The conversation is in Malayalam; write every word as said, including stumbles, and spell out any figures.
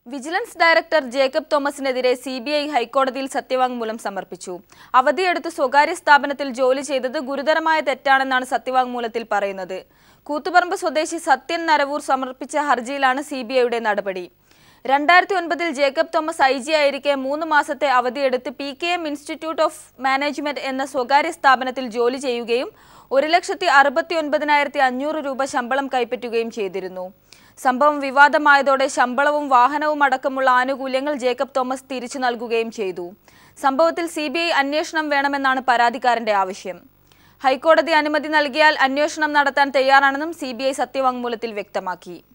വിജിലൻസ് ഡയറക്ടർ ജേക്കബ് തോമസിനെതിരെ സി ബി ഐ ഹൈക്കോടതിയിൽ സത്യവാങ്മൂലം സമർപ്പിച്ചു. അവധിയെടുത്ത് സ്വകാര്യ സ്ഥാപനത്തിൽ ജോലി ചെയ്തത് ഗുരുതരമായ തെറ്റാണെന്നാണ് സത്യവാങ്മൂലത്തിൽ പറയുന്നത്. കൂത്തുപറമ്പ് സ്വദേശി സത്യൻ നരവൂർ സമർപ്പിച്ച ഹർജിയിലാണ് സി ബി ഐയുടെ നടപടി. രണ്ടായിരത്തി ഒൻപതിൽ ജേക്കബ് തോമസ് ഐ ജി ആയിരിക്കെ മൂന്ന് മാസത്തെ അവധിയെടുത്ത് P K M institute of management എന്ന സ്വകാര്യ സ്ഥാപനത്തിൽ ജോലി ചെയ്യുകയും ഒരു ലക്ഷത്തി അറുപത്തി ഒൻപതിനായിരത്തി അഞ്ഞൂറ് രൂപ ശമ്പളം കൈപ്പറ്റുകയും ചെയ്തിരുന്നു. സംഭവം വിവാദമായതോടെ ശമ്പളവും വാഹനവും അടക്കമുള്ള ആനുകൂല്യങ്ങൾ ജേക്കബ് തോമസ് തിരിച്ചു നൽകുകയും ചെയ്തു. സംഭവത്തിൽ സി ബി ഐ അന്വേഷണം വേണമെന്നാണ് പരാതിക്കാരന്റെ ആവശ്യം. ഹൈക്കോടതി അനുമതി നൽകിയാൽ അന്വേഷണം നടത്താൻ തയ്യാറാണെന്നും സി ബി ഐ സത്യവാങ്മൂലത്തിൽ വ്യക്തമാക്കി.